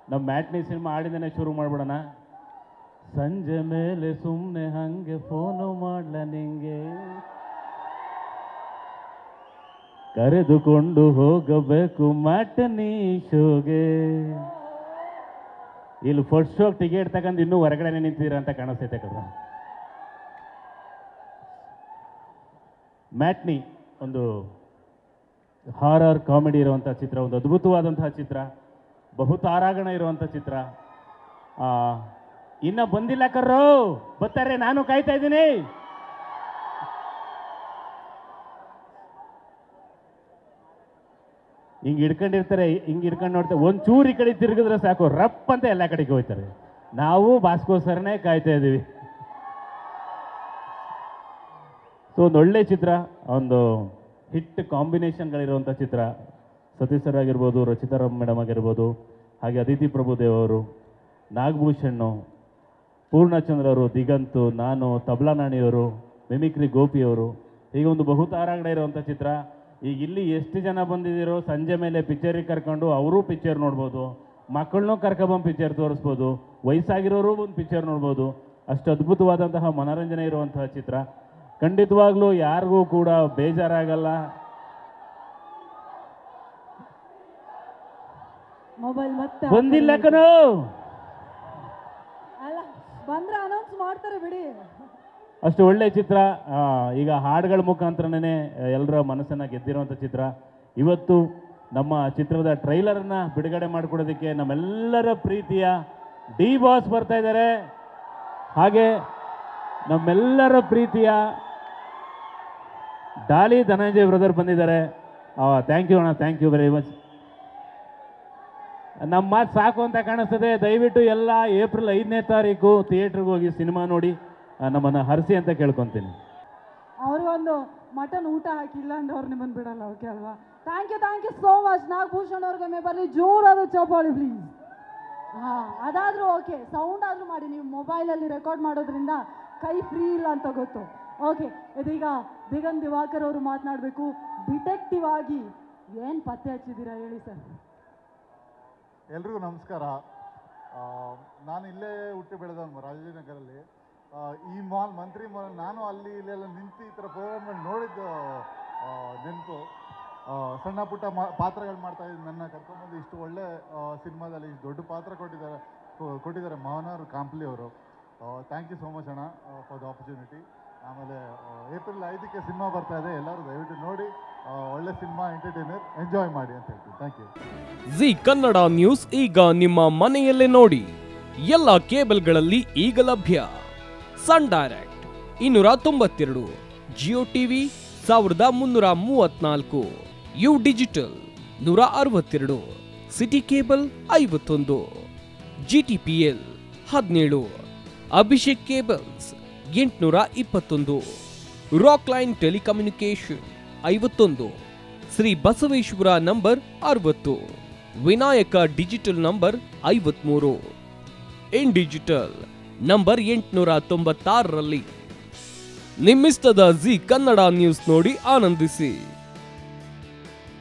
ನಮ್ಮ matinee cinema ಆಡಿಂದನೇ ಶುರು ಮಾಡ್ಬಿಡೋಣ. ಸಂಜೆ ಮೇಲೆ ಸುಮ್ಮನೆ ಹಂಗೆ ಫೋನು ಮಾಡ್ಲ ನಿಂಗೆ, ಕರೆದುಕೊಂಡು ಹೋಗಬೇಕು ಮ್ಯಾಟ್ನಿ ಶೋಗೆ. ಇಲ್ಲಿ ಫಸ್ಟ್ ಶೋಗೆ ಟಿಕೆಟ್ ತಗೊಂಡು ಇನ್ನೂ ಹೊರಗಡೆ ನಿಂತಿದ್ದೀರ ಅಂತ ಕಾಣಿಸ್ತೈತೆ ಕದ. ಮ್ಯಾಟ್ನಿ ಒಂದು ಹಾರರ್ ಕಾಮಿಡಿ ಇರುವಂಥ ಚಿತ್ರ, ಒಂದು ಅದ್ಭುತವಾದಂತಹ ಚಿತ್ರ, ಬಹುತಾರಾಗಣ ಇರುವಂಥ ಚಿತ್ರ. ಇನ್ನ ಬಂದಿಲ್ಲ ಕರ್ರೋ, ಬರ್ತಾರೆ, ನಾನು ಕಾಯ್ತಾ ಇದ್ದೀನಿ. ಹಿಂಗೆ ಹಿಡ್ಕೊಂಡಿರ್ತಾರೆ, ಹಿಂಗೆ ಹಿಡ್ಕೊಂಡು ನೋಡ್ತಾರೆ, ಒಂಚೂರು ಈ ಕಡೆ ತಿರುಗಿದ್ರೆ ಸಾಕು ರಪ್ ಅಂತ ಎಲ್ಲ ಕಡೆಗೆ ಹೋಗ್ತಾರೆ. ನಾವು ಬಾಸ್ಕೋಸ್ಕರನೇ ಕಾಯ್ತಾ ಇದ್ದೀವಿ. ಸೊ ಒಂದು ಒಳ್ಳೆ ಚಿತ್ರ, ಒಂದು ಹಿಟ್ ಕಾಂಬಿನೇಷನ್ಗಳಿರುವಂಥ ಚಿತ್ರ. ಸತೀಶ್ ಸರ್ ಆಗಿರ್ಬೋದು, ರಚಿತಾರಾಮ್ ಮೇಡಮ್ ಆಗಿರ್ಬೋದು, ಹಾಗೆ ಅದಿತಿ ಪ್ರಭುದೇವ್ ಅವರು, ನಾಗಭೂಷಣ್ಣು, ಪೂರ್ಣಚಂದ್ರ ಅವರು, ದಿಗಂತು, ನಾನು, ತಬ್ಲಾ ನಾಣಿಯವರು, ಮಿಮಿಕ್ರಿ ಗೋಪಿಯವರು, ಹೀಗೆ ಒಂದು ಬಹುತಾರಾಗಣ ಇರುವಂಥ ಚಿತ್ರ. ಈಗ ಇಲ್ಲಿ ಎಷ್ಟು ಜನ ಬಂದಿದ್ದೀರೋ ಸಂಜೆ ಮೇಲೆ ಪಿಕ್ಚರಿಗೆ ಕರ್ಕೊಂಡು ಅವರೂ ಪಿಕ್ಚರ್ ನೋಡ್ಬೋದು, ಮಕ್ಕಳನ್ನೂ ಕರ್ಕೊಬಂದು ಪಿಕ್ಚರ್ ತೋರಿಸ್ಬೋದು, ವಯಸ್ಸಾಗಿರೋರು ಒಂದು ಪಿಕ್ಚರ್ ನೋಡ್ಬೋದು. ಅಷ್ಟು ಅದ್ಭುತವಾದಂತಹ ಮನೋರಂಜನೆ ಇರುವಂತಹ ಚಿತ್ರ. ಖಂಡಿತವಾಗ್ಲೂ ಯಾರಿಗೂ ಕೂಡ ಬೇಜಾರಾಗಲ್ಲ. ಮೊಬೈಲ್ ಮತ್ತೆ ಬಂದಿಲ್ಲ ಕಣೋ, ಅಲ್ಲ ಬಂದ್ರೆ ಅನೌನ್ಸ್ ಮಾಡ್ತಾರೆ ಬಿಡಿ. ಅಷ್ಟು ಒಳ್ಳೆ ಚಿತ್ರ. ಈಗ ಹಾಡುಗಳ ಮುಖಾಂತರನೇ ಎಲ್ಲರ ಮನಸ್ಸನ್ನು ಗೆದ್ದಿರುವಂಥ ಚಿತ್ರ. ಇವತ್ತು ನಮ್ಮ ಚಿತ್ರದ ಟ್ರೈಲರನ್ನು ಬಿಡುಗಡೆ ಮಾಡಿಕೊಡೋದಕ್ಕೆ ನಮ್ಮೆಲ್ಲರ ಪ್ರೀತಿಯ ಡಿ ಬಾಸ್ ಬರ್ತಾ ಇದ್ದಾರೆ, ಹಾಗೆ ನಮ್ಮೆಲ್ಲರ ಪ್ರೀತಿಯ ಡಾಲಿ ಧನಂಜಯ್ ಬ್ರದರ್ ಬಂದಿದ್ದಾರೆ. ಥ್ಯಾಂಕ್ ಯು ಅಣ್ಣ, ಥ್ಯಾಂಕ್ ಯು ವೆರಿ ಮಚ್. ನಮ್ಮ ಮಾತು ಸಾಕು ಅಂತ ಕಾಣಿಸ್ತದೆ. ದಯವಿಟ್ಟು ಎಲ್ಲ ಏಪ್ರಿಲ್ 5ನೇ ತಾರೀಕು ಥಿಯೇಟ್ರಿಗೆ ಹೋಗಿ ಸಿನಿಮಾ ನೋಡಿ ನಮ್ಮನ್ನು ಹರಿಸಿ ಅಂತ ಕೇಳ್ಕೊತೀನಿ. ಅವ್ರಿಗೊಂದು ಮಟನ್ ಊಟ ಹಾಕಿಲ್ಲ ಅಂದ್ರೆ ಅವ್ರು ನಿಮ್ಮನ್ನು ಬಿಡಲ್ಲ, ಓಕೆ ಅಲ್ವಾ? Thank you so much. Nagabhushan ಅವ್ರಿಗೊಮ್ಮೆ ಬರಲಿ, ಜೋರಾದ ಚಪ್ಪಾಳಿ ಪ್ಲೀಸ್. ಹಾಂ, ಅದಾದರೂ ಓಕೆ, ಸೌಂಡ್ ಆದರೂ ಮಾಡಿ. ನೀವು ಮೊಬೈಲಲ್ಲಿ ರೆಕಾರ್ಡ್ ಮಾಡೋದ್ರಿಂದ ಕೈ ಫ್ರೀ ಇಲ್ಲ ಅಂತ ಗೊತ್ತು. ಓಕೆ, ಇದೀಗ ದಿಗಂತ್ ದಿವಾಕರ್ ಅವರು ಮಾತನಾಡಬೇಕು. ಡಿಟೆಕ್ಟಿವ್ ಆಗಿ ಏನು ಪತ್ತೆ ಹಚ್ಚಿದ್ದೀರಾ ಹೇಳಿ ಸರ್. ಎಲ್ರಿಗೂ ನಮಸ್ಕಾರ. ನಾನು ಇಲ್ಲೇ ಹುಟ್ಟಿ ಬೆಳೆದವನು ರಾಜಾಜಿನಗರಲ್ಲಿ. ಈ ಮಾಲ್, ಮಂತ್ರಿ ಮಾಲ್, ನಾನು ಅಲ್ಲಿ ಇಲ್ಲೆಲ್ಲ ನಿಂತು ಈ ಥರ ಪ್ರೋಗ್ರಾಮ್ಗಳು ನೋಡಿದ್ದು ನೆನಪು. ಸಣ್ಣ ಪುಟ್ಟ ಪಾತ್ರಗಳು ಮಾಡ್ತಾಯಿದ್ದು ನನ್ನ ಕರ್ಕೊಂಡ್ಬಂದು ಇಷ್ಟು ಒಳ್ಳೆ ಸಿನಿಮಾದಲ್ಲಿ ಇಷ್ಟು ದೊಡ್ಡ ಪಾತ್ರ ಕೊಟ್ಟಿದ್ದಾರೆ ಮೋಹನರ್ ಕಾಂಪ್ಲಿ ಅವರು. ಥ್ಯಾಂಕ್ ಯು ಸೋ ಮಚ್ ಅಣ್ಣ ಫಾರ್ ದ ಆಪರ್ಚುನಿಟಿ. ಆಮೇಲೆ ಏಪ್ರಿಲ್ 5ಕ್ಕೆ ಸಿನಿಮಾ ಬರ್ತಾ ಇದೆ, ಎಲ್ಲರೂ ದಯವಿಟ್ಟು ನೋಡಿ. ಒಳ್ಳೆ ಸಿನಿಮಾ, ಎಂಟರ್ಟೈನರ್, ಎಂಜಾಯ್ ಮಾಡಿ ಅಂತ ಹೇಳ್ತೀನಿ. Thank you. Zee Kannada news ಈಗ ನಿಮ್ಮ ಮನೆಯಲ್ಲೇ ನೋಡಿ. ಎಲ್ಲ ಕೇಬಲ್ಗಳಲ್ಲಿ ಈಗ ಲಭ್ಯ. Sun Direct 292, Jio TV 1334, U digital 162, City cable 51, GTPL 17, Abhishek cables 821, rock line telecommunication 51, Shri Basaveshwara number 60, Vinayaka digital number 53, in digital number 896ರಲ್ಲಿ. ನಿಮ್ಮಿಸ್ತದ ಜಿ ಕನ್ನಡ ನ್ಯೂಸ್ ನೋಡಿ ಆನಂದಿಸಿ.